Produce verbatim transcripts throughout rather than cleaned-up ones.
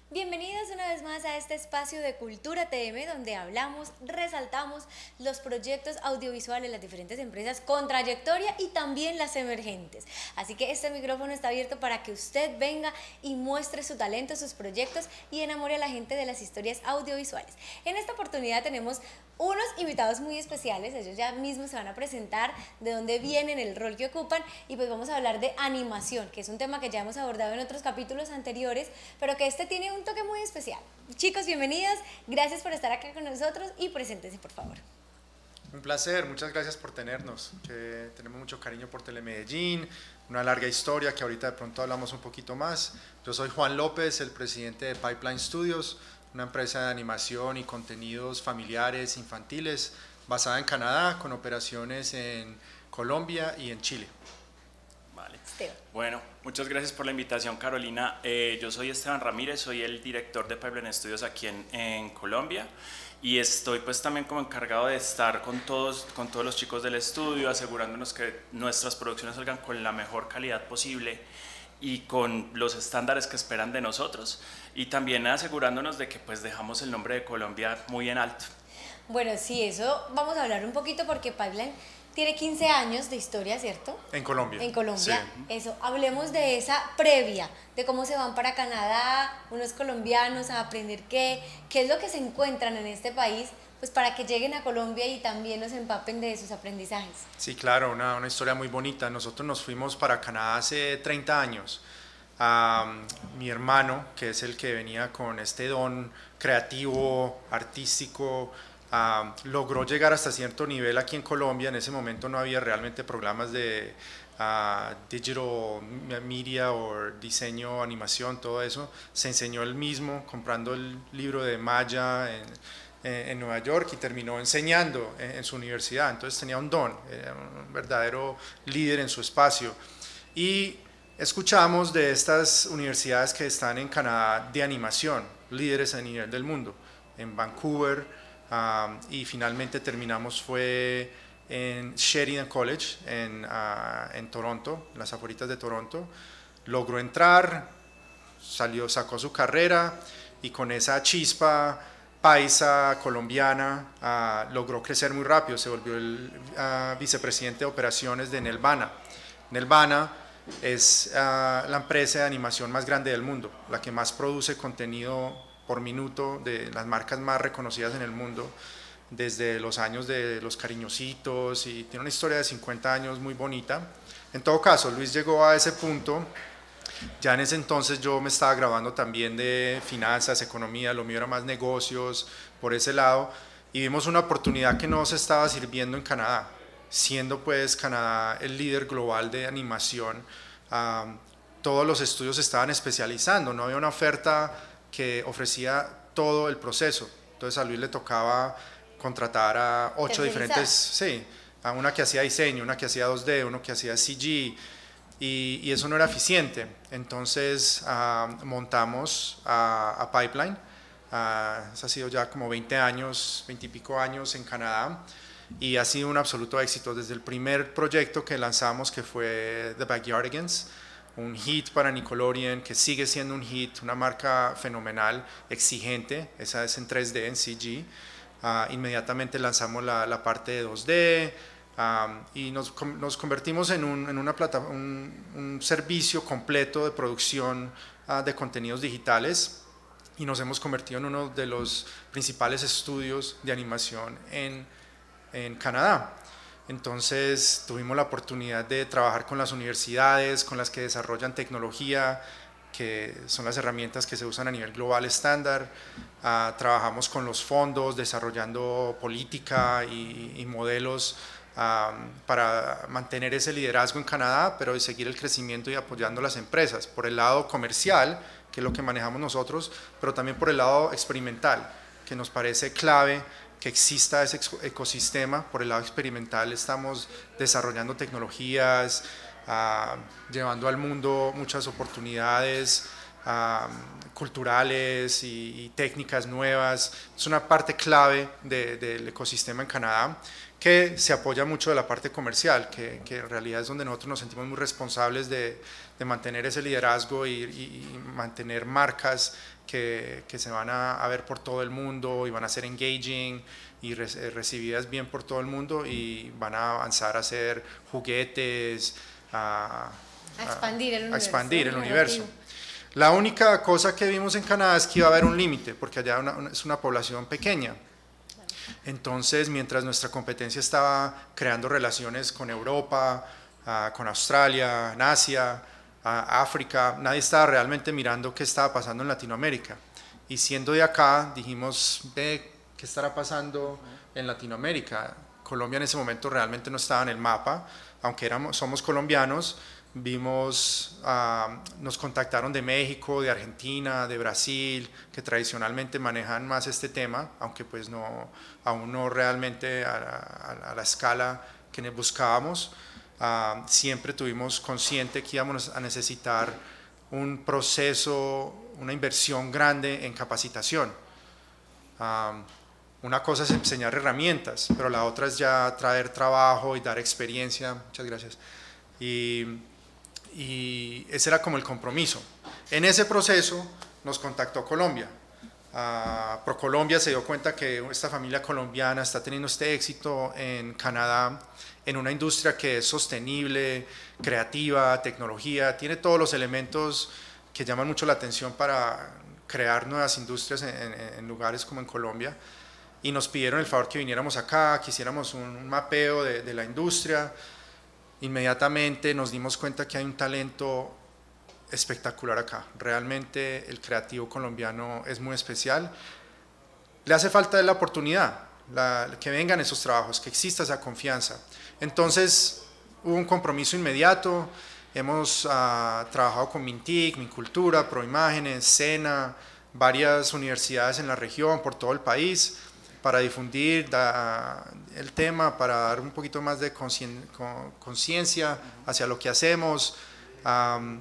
Bienvenidos una vez más a este espacio de Cultura T M, donde hablamos, resaltamos los proyectos audiovisuales de las diferentes empresas con trayectoria y también las emergentes. Así que este micrófono está abierto para que usted venga y muestre su talento, sus proyectos y enamore a la gente de las historias audiovisuales. En esta oportunidad tenemos unos invitados muy especiales, ellos ya mismos se van a presentar de dónde vienen, el rol que ocupan, y pues vamos a hablar de animación, que es un tema que ya hemos abordado en otros capítulos anteriores, pero que este tiene un toque muy especial. Chicos, bienvenidos, gracias por estar acá con nosotros y preséntense por favor. Un placer, muchas gracias por tenernos, que tenemos mucho cariño por Telemedellín, una larga historia que ahorita de pronto hablamos un poquito más. Yo soy Juan López, el presidente de Pipeline Studios, una empresa de animación y contenidos familiares, infantiles, basada en Canadá, con operaciones en Colombia y en Chile. Vale. Bueno, muchas gracias por la invitación, Carolina. Eh, yo soy Esteban Ramírez, soy el director de Pipeline Studios aquí en, en Colombia, y estoy pues también como encargado de estar con todos, con todos los chicos del estudio, asegurándonos que nuestras producciones salgan con la mejor calidad posible y con los estándares que esperan de nosotros, y también asegurándonos de que pues dejamos el nombre de Colombia muy en alto. Bueno, sí, eso vamos a hablar un poquito porque Pipeline tiene quince años de historia, ¿cierto? En Colombia. En Colombia, sí. Eso, hablemos de esa previa, de cómo se van para Canadá, unos colombianos a aprender qué, qué es lo que se encuentran en este país, pues para que lleguen a Colombia y también nos empapen de sus aprendizajes. Sí, claro, una, una historia muy bonita. Nosotros nos fuimos para Canadá hace treinta años. Um, mi hermano, que es el que venía con este don creativo, artístico, Uh, logró llegar hasta cierto nivel aquí en Colombia. En ese momento no había realmente programas de uh, digital media o diseño, animación, todo eso. Se enseñó él mismo comprando el libro de Maya en, en, en Nueva York, y terminó enseñando en, en su universidad. Entonces tenía un don, era un verdadero líder en su espacio. Y escuchamos de estas universidades que están en Canadá de animación, líderes a nivel del mundo, en Vancouver. Um, y finalmente terminamos fue en Sheridan College en, uh, en Toronto, en las afueritas de Toronto. Logró entrar, salió, sacó su carrera, y con esa chispa paisa colombiana uh, logró crecer muy rápido. Se volvió el uh, vicepresidente de operaciones de Nelvana. Nelvana es uh, la empresa de animación más grande del mundo, la que más produce contenido por minuto de las marcas más reconocidas en el mundo, desde los años de los Cariñositos, y tiene una historia de cincuenta años muy bonita. En todo caso, Luis llegó a ese punto. Ya en ese entonces yo me estaba graduando también de finanzas, economía, lo mío era más negocios, por ese lado, y vimos una oportunidad que nos estaba sirviendo en Canadá, siendo pues Canadá el líder global de animación. Um, todos los estudios se estaban especializando, no había una oferta que ofrecía todo el proceso. Entonces a Luis le tocaba contratar a ocho diferentes, sí, a una que hacía diseño, una que hacía dos D, uno que hacía C G, y, y eso no era eficiente. Entonces uh, montamos a, a Pipeline. Uh, eso ha sido ya como veinte años, veinte y pico años en Canadá, y ha sido un absoluto éxito desde el primer proyecto que lanzamos, que fue The Backyardigans, un hit para Nickelodeon, que sigue siendo un hit, una marca fenomenal, exigente. Esa es en tres D, en C G. Uh, inmediatamente lanzamos la, la parte de dos D, um, y nos, nos convertimos en, un, en una plata, un, un servicio completo de producción uh, de contenidos digitales, y nos hemos convertido en uno de los principales estudios de animación en, en Canadá. Entonces tuvimos la oportunidad de trabajar con las universidades, con las que desarrollan tecnología, que son las herramientas que se usan a nivel global estándar. Uh, trabajamos con los fondos, desarrollando política y, y modelos um, para mantener ese liderazgo en Canadá, pero de seguir el crecimiento y apoyando las empresas, por el lado comercial, que es lo que manejamos nosotros, pero también por el lado experimental, que nos parece clave que exista ese ecosistema. Por el lado experimental estamos desarrollando tecnologías, uh, llevando al mundo muchas oportunidades um, culturales y, y técnicas nuevas. Es una parte clave de, del ecosistema en Canadá, que se apoya mucho de la parte comercial, que, que en realidad es donde nosotros nos sentimos muy responsables de, de mantener ese liderazgo y, y, y mantener marcas que, que se van a, a ver por todo el mundo y van a ser engaging y re, recibidas bien por todo el mundo, y van a avanzar a hacer juguetes, a, a expandir el a, universo. A expandir el universo. La única cosa que vimos en Canadá es que iba a haber un límite, porque allá una, una, es una población pequeña. Entonces, mientras nuestra competencia estaba creando relaciones con Europa, uh, con Australia, en Asia, uh, África, nadie estaba realmente mirando qué estaba pasando en Latinoamérica. Y siendo de acá, dijimos, ve, ¿qué estará pasando en Latinoamérica? Colombia en ese momento realmente no estaba en el mapa, aunque éramos, somos colombianos. Vimos, uh, nos contactaron de México, de Argentina, de Brasil, que tradicionalmente manejan más este tema, aunque pues no, aún no realmente a, a, a la escala que buscábamos. Uh, siempre tuvimos consciente que íbamos a necesitar un proceso, una inversión grande en capacitación. Uh, una cosa es enseñar herramientas, pero la otra es ya traer trabajo y dar experiencia. Muchas gracias. Y, y ese era como el compromiso. En ese proceso nos contactó Colombia. Uh, ProColombia se dio cuenta que esta familia colombiana está teniendo este éxito en Canadá, en una industria que es sostenible, creativa, tecnología, tiene todos los elementos que llaman mucho la atención para crear nuevas industrias en, en, en lugares como en Colombia, y nos pidieron el favor que viniéramos acá, que hiciéramos un, un mapeo de, de la industria. Inmediatamente nos dimos cuenta que hay un talento espectacular acá. Realmente el creativo colombiano es muy especial. Le hace falta la oportunidad, la, que vengan esos trabajos, que exista esa confianza. Entonces hubo un compromiso inmediato. Hemos uh, trabajado con Mintic, Mincultura, Proimágenes, SENA, varias universidades en la región, por todo el país, para difundir da, el tema, para dar un poquito más de conciencia hacia lo que hacemos. Um,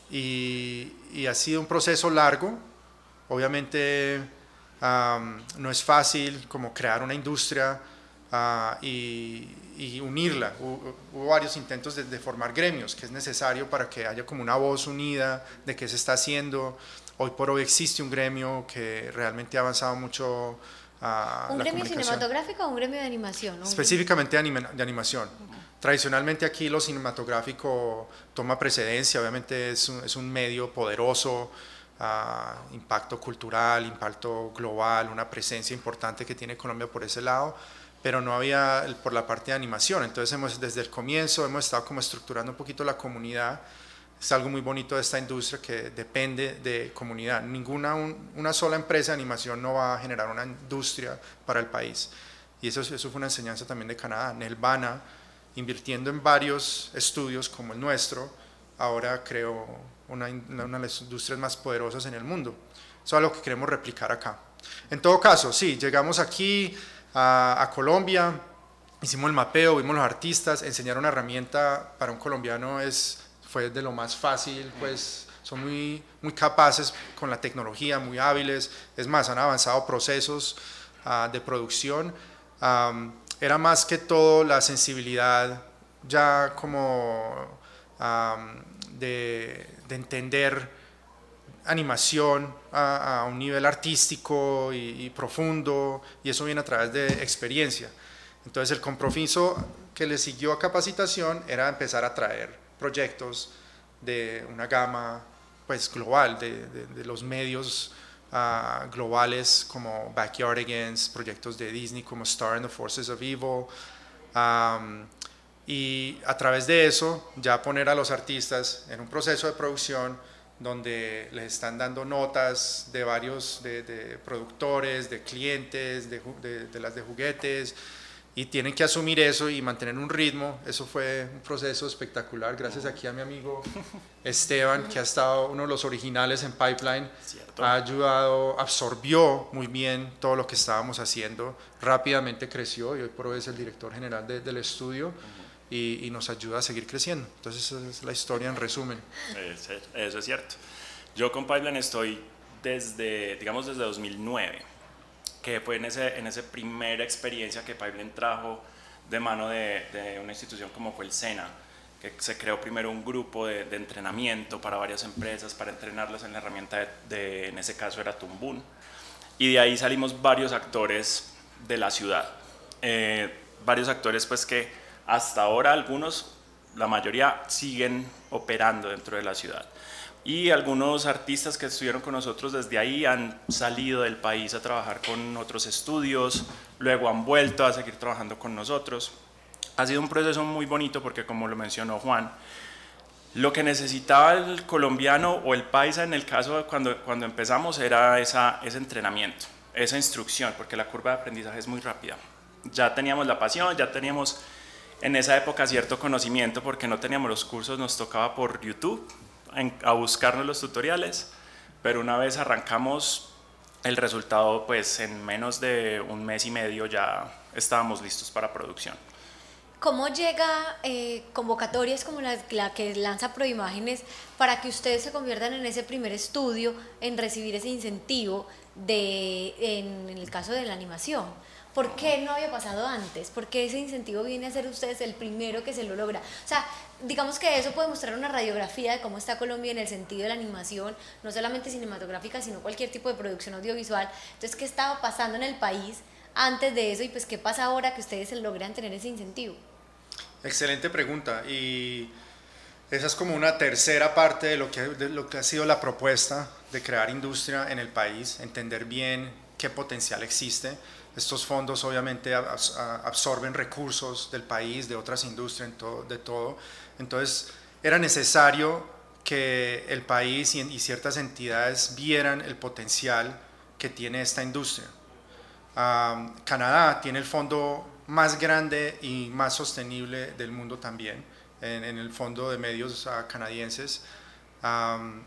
y, y ha sido un proceso largo. Obviamente um, no es fácil como crear una industria uh, y, y unirla. Hubo, hubo varios intentos de, de formar gremios, que es necesario para que haya como una voz unida de qué se está haciendo. Hoy por hoy existe un gremio que realmente ha avanzado mucho. Uh, ¿Un gremio cinematográfico o un gremio de animación? ¿No? Específicamente de, anima, de animación. Uh-huh. Tradicionalmente aquí lo cinematográfico toma precedencia, obviamente es un, es un medio poderoso, uh, impacto cultural, impacto global, una presencia importante que tiene Colombia por ese lado, pero no había el, por la parte de animación. Entonces hemos, desde el comienzo hemos estado como estructurando un poquito la comunidad. Es algo muy bonito de esta industria, que depende de comunidad. Ninguna un, una sola empresa de animación no va a generar una industria para el país. Y eso, eso fue una enseñanza también de Canadá. Nelvana, invirtiendo en varios estudios como el nuestro, ahora creó una, una de las industrias más poderosas en el mundo. Eso es algo que queremos replicar acá. En todo caso, sí, llegamos aquí a, a Colombia, hicimos el mapeo, vimos los artistas. Enseñar una herramienta para un colombiano es... fue de lo más fácil, pues son muy, muy capaces con la tecnología, muy hábiles. Es más, han avanzado procesos uh, de producción. Um, era más que todo la sensibilidad ya como um, de, de entender animación a, a un nivel artístico y, y profundo, y eso viene a través de experiencia. Entonces el compromiso que le siguió a capacitación era empezar a traer proyectos de una gama pues global, de, de, de los medios uh, globales como Backyardigans, proyectos de Disney como Star and the Forces of Evil, um, y a través de eso ya poner a los artistas en un proceso de producción donde les están dando notas de varios de, de productores, de clientes, de, de, de las de juguetes, y tienen que asumir eso y mantener un ritmo. Eso fue un proceso espectacular, gracias aquí a mi amigo Esteban, que ha estado uno de los originales en Pipeline. Cierto. Ha ayudado, absorbió muy bien todo lo que estábamos haciendo, rápidamente creció y hoy por hoy es el director general de, del estudio. Uh-huh. y, y nos ayuda a seguir creciendo. Entonces esa es la historia en resumen. Eso, eso es cierto. Yo con Pipeline estoy desde, digamos, desde dos mil nueve, que fue en, ese, en esa primera experiencia que Pipeline trajo de mano de, de una institución como fue el SENA, que se creó primero un grupo de, de entrenamiento para varias empresas, para entrenarlas en la herramienta de, de en ese caso era Tumbun, y de ahí salimos varios actores de la ciudad, eh, varios actores pues que hasta ahora algunos, la mayoría siguen operando dentro de la ciudad. Y algunos artistas que estuvieron con nosotros desde ahí han salido del país a trabajar con otros estudios, luego han vuelto a seguir trabajando con nosotros. Ha sido un proceso muy bonito porque, como lo mencionó Juan, lo que necesitaba el colombiano o el paisa en el caso de cuando, cuando empezamos era esa, ese entrenamiento, esa instrucción, porque la curva de aprendizaje es muy rápida. Ya teníamos la pasión, ya teníamos en esa época cierto conocimiento porque no teníamos los cursos, nos tocaba por YouTube a buscarnos los tutoriales, pero una vez arrancamos el resultado, pues en menos de un mes y medio ya estábamos listos para producción. ¿Cómo llega eh, convocatorias como la, la que lanza Proimágenes para que ustedes se conviertan en ese primer estudio en recibir ese incentivo de, en, en el caso de la animación? ¿Por qué no había pasado antes? ¿Por qué ese incentivo viene a ser ustedes el primero que se lo logra? O sea, digamos que eso puede mostrar una radiografía de cómo está Colombia en el sentido de la animación, no solamente cinematográfica, sino cualquier tipo de producción audiovisual. Entonces, ¿qué estaba pasando en el país antes de eso? Y pues, ¿qué pasa ahora que ustedes logran tener ese incentivo? Excelente pregunta. Y esa es como una tercera parte de lo que, de lo que ha sido la propuesta de crear industria en el país, entender bien qué potencial existe. Estos fondos obviamente absorben recursos del país, de otras industrias, de todo. Entonces era necesario que el país y ciertas entidades vieran el potencial que tiene esta industria. Um, Canadá tiene el fondo más grande y más sostenible del mundo también, en, en el fondo de medios uh, canadienses. Um,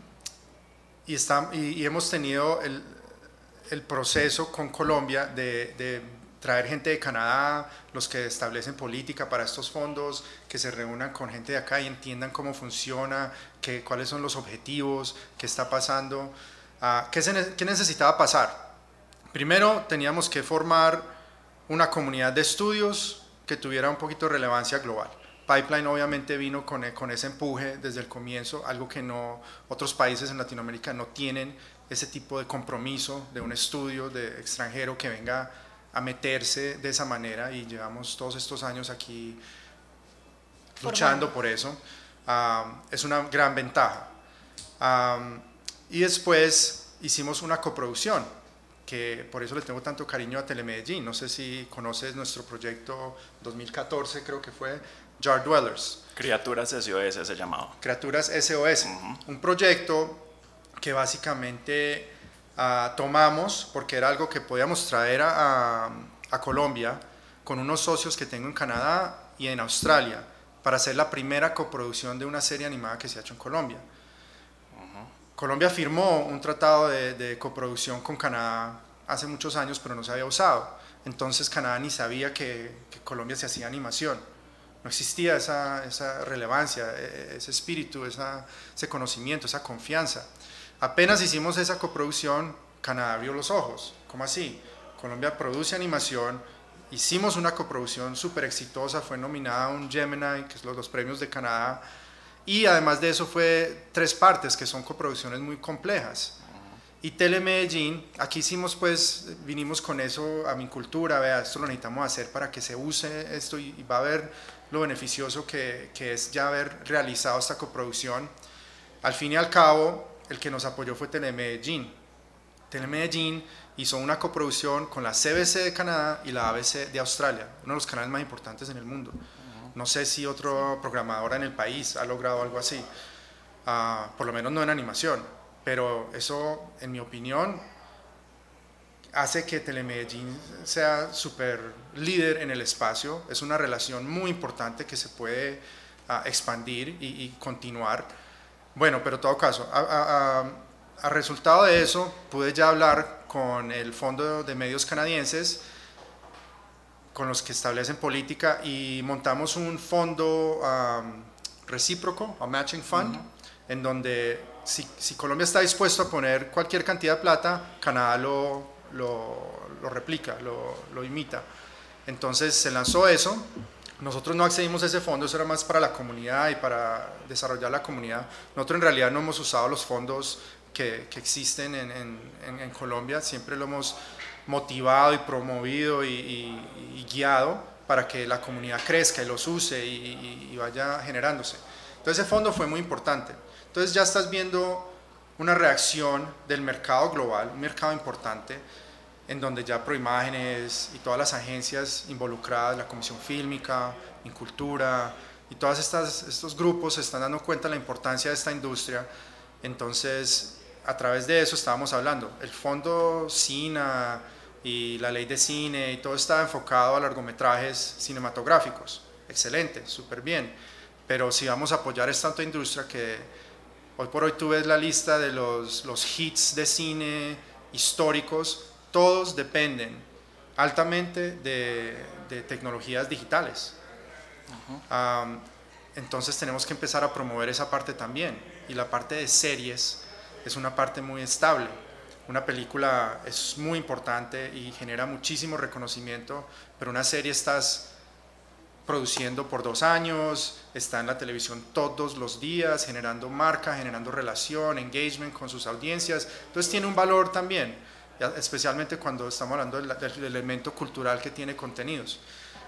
y, está, y, y hemos tenido el el proceso con Colombia de, de traer gente de Canadá, los que establecen política para estos fondos, que se reúnan con gente de acá y entiendan cómo funciona, que, cuáles son los objetivos, qué está pasando, uh, qué, se, qué necesitaba pasar. Primero teníamos que formar una comunidad de estudios que tuviera un poquito de relevancia global. Pipeline obviamente vino con, con ese empuje desde el comienzo, algo que no, otros países en Latinoamérica no tienen, ese tipo de compromiso de un estudio de extranjero que venga a meterse de esa manera, y llevamos todos estos años aquí luchando por eso. Um, es una gran ventaja. Um, y después hicimos una coproducción, que por eso le tengo tanto cariño a Telemedellín. No sé si conoces nuestro proyecto dos mil catorce, creo que fue, Jar Dwellers. Criaturas S O S se llamaba. Criaturas S O S, uh-huh. Un proyecto que básicamente uh, tomamos porque era algo que podíamos traer a, a, a Colombia con unos socios que tengo en Canadá y en Australia para hacer la primera coproducción de una serie animada que se ha hecho en Colombia. Uh-huh. Colombia firmó un tratado de, de coproducción con Canadá hace muchos años, pero no se había usado. Entonces Canadá ni sabía que, que Colombia se hacía animación. No existía esa, esa relevancia, ese espíritu, esa, ese conocimiento, esa confianza. Apenas hicimos esa coproducción, Canadá abrió los ojos. ¿Cómo así? Colombia produce animación, hicimos una coproducción súper exitosa, fue nominada a un Gemini, que es los dos premios de Canadá, y además de eso fue tres partes, que son coproducciones muy complejas. Y Telemedellín, aquí hicimos pues, vinimos con eso a mi cultura, vea, esto lo necesitamos hacer para que se use esto, y, y va a ver lo beneficioso que, que es ya haber realizado esta coproducción. Al fin y al cabo, el que nos apoyó fue Telemedellín. Telemedellín hizo una coproducción con la C B C de Canadá y la A B C de Australia, uno de los canales más importantes en el mundo. No sé si otro programador en el país ha logrado algo así, uh, por lo menos no en animación, pero eso, en mi opinión, hace que Telemedellín sea súper líder en el espacio. Es una relación muy importante que se puede uh, expandir y, y continuar. Bueno, pero en todo caso, a, a, a, a resultado de eso, pude ya hablar con el Fondo de Medios Canadienses, con los que establecen política, y montamos un fondo um, recíproco, a matching fund, uh-huh. en donde si, si Colombia está dispuesto a poner cualquier cantidad de plata, Canadá lo, lo, lo replica, lo, lo imita. Entonces se lanzó eso. Nosotros no accedimos a ese fondo, eso era más para la comunidad y para desarrollar la comunidad. Nosotros en realidad no hemos usado los fondos que, que existen en, en, en Colombia, siempre lo hemos motivado y promovido y, y, y guiado para que la comunidad crezca y los use y, y, y vaya generándose. Entonces ese fondo fue muy importante. Entonces ya estás viendo una reacción del mercado global, un mercado importante, en donde ya Proimágenes y todas las agencias involucradas, la Comisión Fílmica, Incultura y todos estos grupos se están dando cuenta de la importancia de esta industria. Entonces, a través de eso estábamos hablando. El fondo SINA y la ley de cine y todo estaba enfocado a largometrajes cinematográficos. Excelente, súper bien. Pero si vamos a apoyar esta otra industria que hoy por hoy tú ves la lista de los, los hits de cine históricos, todos dependen altamente de, de tecnologías digitales. Uh-huh. um, entonces tenemos que empezar a promover esa parte también. Y la parte de series es una parte muy estable. Una película es muy importante y genera muchísimo reconocimiento, pero una serie estás produciendo por dos años, está en la televisión todos los días, generando marca, generando relación, engagement con sus audiencias. Entonces tiene un valor también, especialmente cuando estamos hablando del, del elemento cultural que tiene contenidos.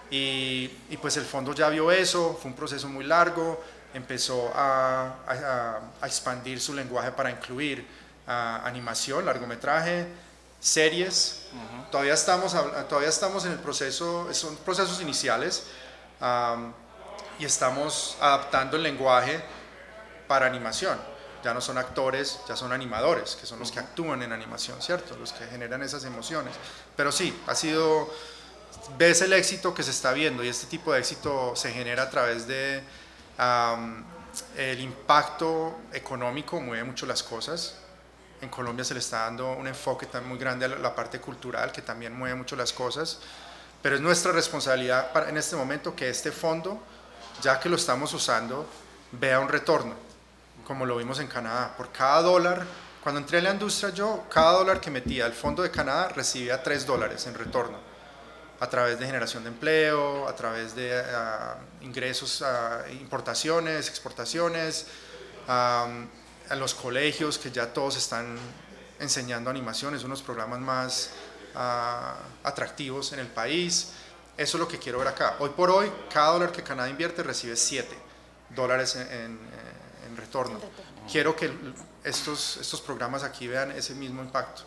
Y, y pues el fondo ya vio eso, fue un proceso muy largo, empezó a, a, a expandir su lenguaje para incluir uh, animación, largometraje, series. Uh-huh. Todavía estamos, todavía estamos en el proceso, son procesos iniciales, um, y estamos adaptando el lenguaje para animación. Ya no son actores, ya son animadores, que son los que actúan en animación, ¿cierto? Los que generan esas emociones. Pero sí, ha sido, ves el éxito que se está viendo y este tipo de éxito se genera a través de um, el impacto económico, mueve mucho las cosas. En Colombia se le está dando un enfoque tan muy grande a la parte cultural que también mueve mucho las cosas. Pero es nuestra responsabilidad para, en este momento que este fondo, ya que lo estamos usando, vea un retorno, como lo vimos en Canadá. Por cada dólar, cuando entré en la industria yo, cada dólar que metía al fondo de Canadá recibía tres dólares en retorno, a través de generación de empleo, a través de uh, ingresos, uh, importaciones, exportaciones, um, a los colegios que ya todos están enseñando animación, es unos programas más uh, atractivos en el país. Eso es lo que quiero ver acá. Hoy por hoy, cada dólar que Canadá invierte recibe siete dólares en, en En retorno. en retorno. Quiero que estos, estos programas aquí vean ese mismo impacto.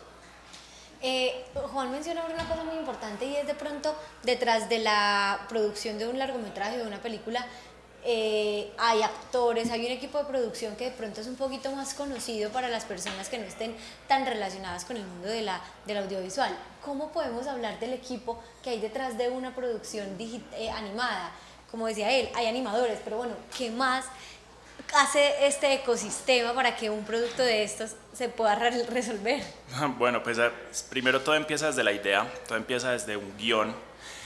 Eh, Juan menciona una cosa muy importante y es de pronto detrás de la producción de un largometraje, de una película, eh, hay actores, hay un equipo de producción que de pronto es un poquito más conocido para las personas que no estén tan relacionadas con el mundo de la, del audiovisual. ¿Cómo podemos hablar del equipo que hay detrás de una producción digit- eh, animada? Como decía él, hay animadores, pero bueno, ¿qué más hace este ecosistema para que un producto de estos se pueda re resolver? Bueno, pues primero todo empieza desde la idea, todo empieza desde un guión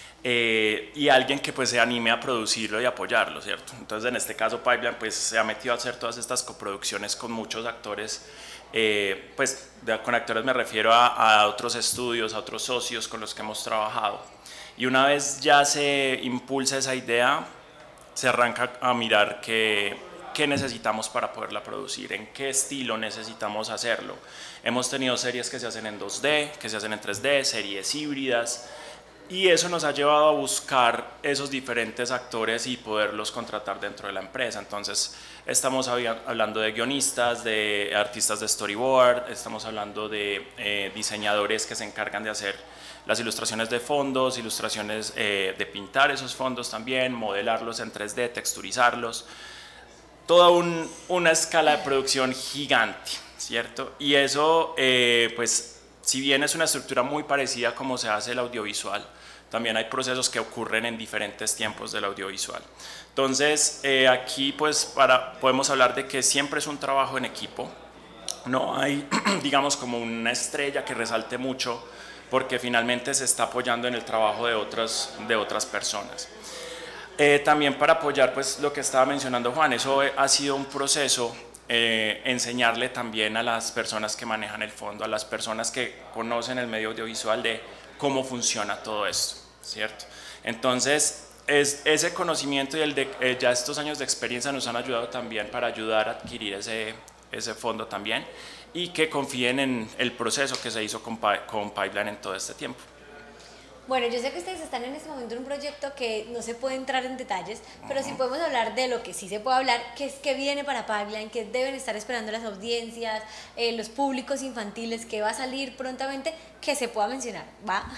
eh, y alguien que pues se anime a producirlo y apoyarlo, ¿cierto? Entonces en este caso Pipeline pues se ha metido a hacer todas estas coproducciones con muchos actores, eh, pues de, con actores me refiero a, a otros estudios, a otros socios con los que hemos trabajado. Y una vez ya se impulsa esa idea, se arranca a mirar que qué necesitamos para poderla producir, en qué estilo necesitamos hacerlo. Hemos tenido series que se hacen en dos D, que se hacen en tres D, series híbridas, y eso nos ha llevado a buscar esos diferentes actores y poderlos contratar dentro de la empresa. Entonces estamos hablando de guionistas, de artistas de storyboard, estamos hablando de eh, diseñadores que se encargan de hacer las ilustraciones de fondos, ilustraciones eh, de pintar esos fondos también, modelarlos en tres D, texturizarlos. Toda un, una escala de producción gigante, ¿cierto? Y eso, eh, pues, si bien es una estructura muy parecida a cómo se hace el audiovisual, también hay procesos que ocurren en diferentes tiempos del audiovisual. Entonces, eh, aquí, pues, para, podemos hablar de que siempre es un trabajo en equipo. No hay, digamos, como una estrella que resalte mucho, porque finalmente se está apoyando en el trabajo de otras, de otras personas. Eh, también para apoyar pues, lo que estaba mencionando Juan, eso ha sido un proceso eh, enseñarle también a las personas que manejan el fondo, a las personas que conocen el medio audiovisual de cómo funciona todo esto, ¿cierto? Entonces, es, ese conocimiento y el de, eh, ya estos años de experiencia nos han ayudado también para ayudar a adquirir ese, ese fondo también, y que confíen en el proceso que se hizo con, con Pipeline en todo este tiempo. Bueno, yo sé que ustedes están en este momento en un proyecto que no se puede entrar en detalles, pero sí podemos hablar de lo que sí se puede hablar, que es que viene para Pipeline, que deben estar esperando las audiencias, eh, los públicos infantiles, que va a salir prontamente, que se pueda mencionar, ¿va?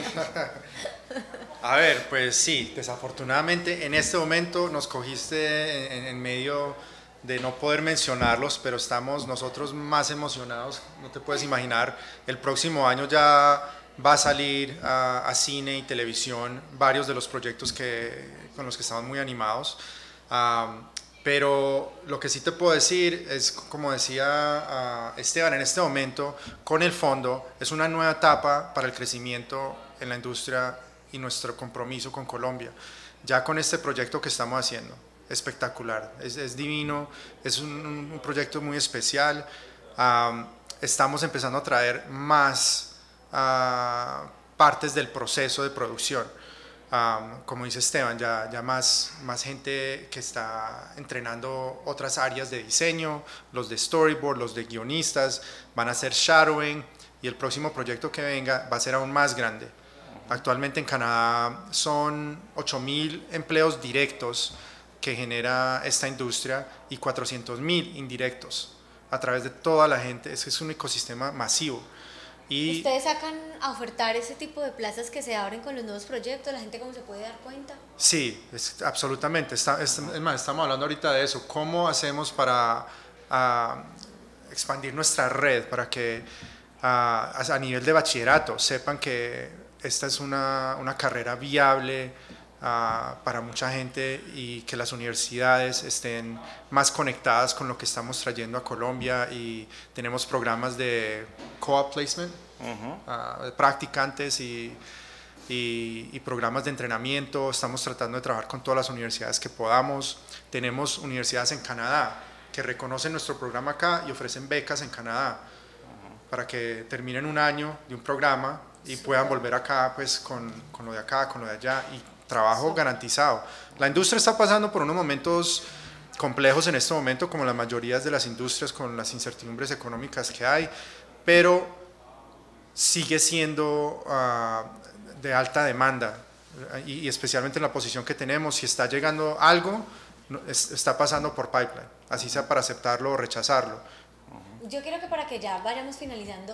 A ver, pues sí, desafortunadamente en este momento nos cogiste en, en medio de no poder mencionarlos, pero estamos nosotros más emocionados, no te puedes imaginar, el próximo año ya va a salir a, a cine y televisión varios de los proyectos que, con los que estamos muy animados, um, pero lo que sí te puedo decir es, como decía uh, Esteban, en este momento con el fondo es una nueva etapa para el crecimiento en la industria y nuestro compromiso con Colombia, ya con este proyecto que estamos haciendo, espectacular, es, es divino, es un, un proyecto muy especial, um, estamos empezando a traer más Uh, partes del proceso de producción, um, como dice Esteban, ya, ya más, más gente que está entrenando otras áreas de diseño, los de storyboard, los de guionistas, van a hacer shadowing, y el próximo proyecto que venga va a ser aún más grande. Actualmente en Canadá son ocho mil empleos directos que genera esta industria y cuatrocientos mil indirectos a través de toda la gente. Es, es un ecosistema masivo. Y ¿ustedes sacan a ofertar ese tipo de plazas que se abren con los nuevos proyectos? ¿La gente cómo se puede dar cuenta? Sí, es, absolutamente. Está, es, es más, estamos hablando ahorita de eso. ¿Cómo hacemos para uh, expandir nuestra red? Para que uh, a nivel de bachillerato sepan que esta es una, una carrera viable uh, para mucha gente, y que las universidades estén más conectadas con lo que estamos trayendo a Colombia, y tenemos programas de co-op placement, uh-huh. uh, de practicantes y, y, y programas de entrenamiento. Estamos tratando de trabajar con todas las universidades que podamos. Tenemos universidades en Canadá que reconocen nuestro programa acá y ofrecen becas en Canadá, uh-huh. para que terminen un año de un programa y sí. puedan volver acá pues con, con lo de acá, con lo de allá, y trabajo sí. garantizado. La industria está pasando por unos momentos complejos en este momento, como la mayoría de las industrias, con las incertidumbres económicas que hay, pero sigue siendo uh, de alta demanda, y, y especialmente en la posición que tenemos. Si está llegando algo, es, está pasando por Pipeline, así sea para aceptarlo o rechazarlo. Yo quiero que, para que ya vayamos finalizando,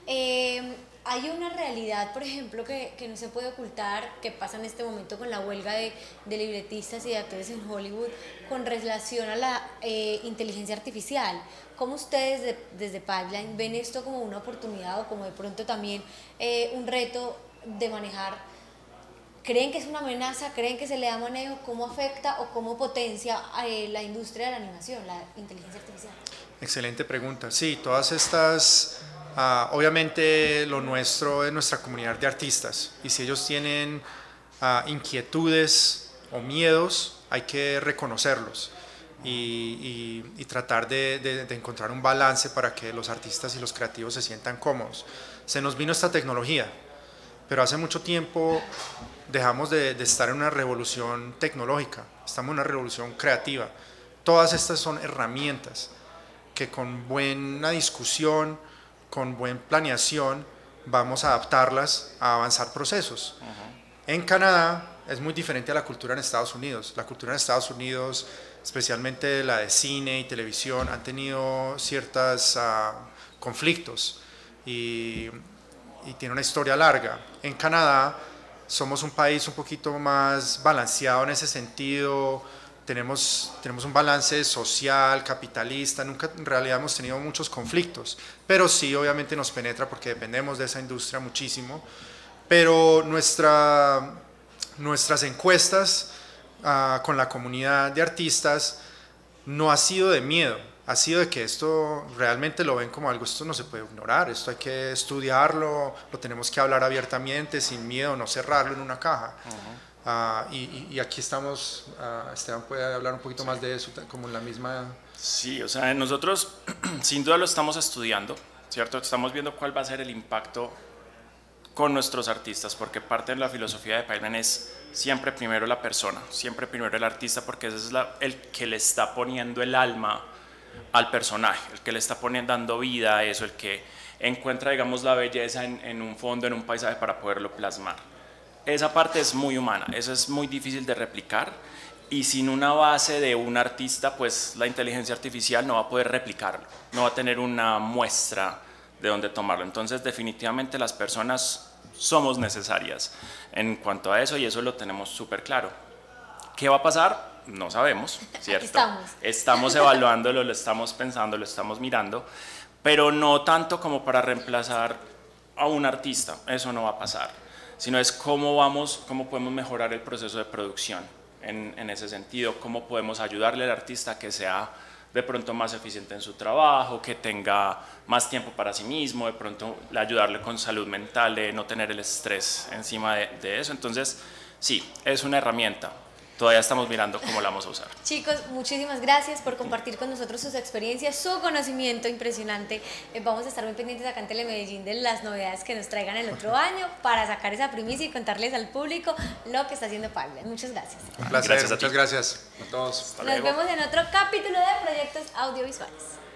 eh, hay una realidad, por ejemplo, que, que no se puede ocultar, que pasa en este momento con la huelga de, de libretistas y de actores en Hollywood, con relación a la eh, inteligencia artificial. ¿Cómo ustedes de, desde Pipeline ven esto como una oportunidad, o como de pronto también eh, un reto de manejar? ¿Creen que es una amenaza? ¿Creen que se le da manejo? ¿Cómo afecta o cómo potencia eh, la industria de la animación, la inteligencia artificial? Excelente pregunta. Sí, todas estas, uh, obviamente lo nuestro es nuestra comunidad de artistas, y si ellos tienen uh, inquietudes o miedos, hay que reconocerlos y, y, y tratar de, de, de encontrar un balance para que los artistas y los creativos se sientan cómodos. Se nos vino esta tecnología, pero hace mucho tiempo dejamos de, de estar en una revolución tecnológica, estamos en una revolución creativa. Todas estas son herramientas que con buena discusión, con buena planeación, vamos a adaptarlas a avanzar procesos. Uh-huh. En Canadá es muy diferente a la cultura en Estados Unidos. La cultura en Estados Unidos, especialmente la de cine y televisión, han tenido ciertos uh, conflictos y, y tiene una historia larga. En Canadá somos un país un poquito más balanceado en ese sentido. Tenemos, tenemos un balance social, capitalista. Nunca en realidad hemos tenido muchos conflictos, pero sí obviamente nos penetra porque dependemos de esa industria muchísimo. Pero nuestra, nuestras encuestas uh, con la comunidad de artistas no ha sido de miedo, ha sido de que esto realmente lo ven como algo, esto no se puede ignorar, esto hay que estudiarlo, lo tenemos que hablar abiertamente, sin miedo, no cerrarlo en una caja. Uh-huh. Uh, y, y aquí estamos, uh, Esteban puede hablar un poquito sí. más de eso, como en la misma... Sí, o sea, nosotros sin duda lo estamos estudiando, ¿cierto? Estamos viendo cuál va a ser el impacto con nuestros artistas, porque parte de la filosofía de Pipeline es siempre primero la persona, siempre primero el artista, porque ese es la, el que le está poniendo el alma al personaje, el que le está poniendo, dando vida a eso, el que encuentra, digamos, la belleza en, en un fondo, en un paisaje para poderlo plasmar. Esa parte es muy humana, eso es muy difícil de replicar, y sin una base de un artista, pues la inteligencia artificial no va a poder replicarlo, no va a tener una muestra de dónde tomarlo. Entonces, definitivamente las personas somos necesarias en cuanto a eso, y eso lo tenemos súper claro. ¿Qué va a pasar? No sabemos, ¿cierto? Estamos. Estamos evaluándolo, lo estamos pensando, lo estamos mirando, pero no tanto como para reemplazar a un artista, eso no va a pasar, sino es cómo vamos, cómo podemos mejorar el proceso de producción en, en ese sentido, cómo podemos ayudarle al artista a que sea de pronto más eficiente en su trabajo, que tenga más tiempo para sí mismo, de pronto ayudarle con salud mental, de no tener el estrés encima de, de eso. Entonces, sí, es una herramienta. Todavía estamos mirando cómo la vamos a usar. Chicos, muchísimas gracias por compartir con nosotros sus experiencias, su conocimiento impresionante. Eh, vamos a estar muy pendientes acá en Telemedellín de las novedades que nos traigan el otro año para sacar esa primicia y contarles al público lo que está haciendo Pipeline. Muchas gracias. Un placer, gracias muchas gracias a todos. Hasta Nos luego. Vemos en otro capítulo de Proyectos Audiovisuales.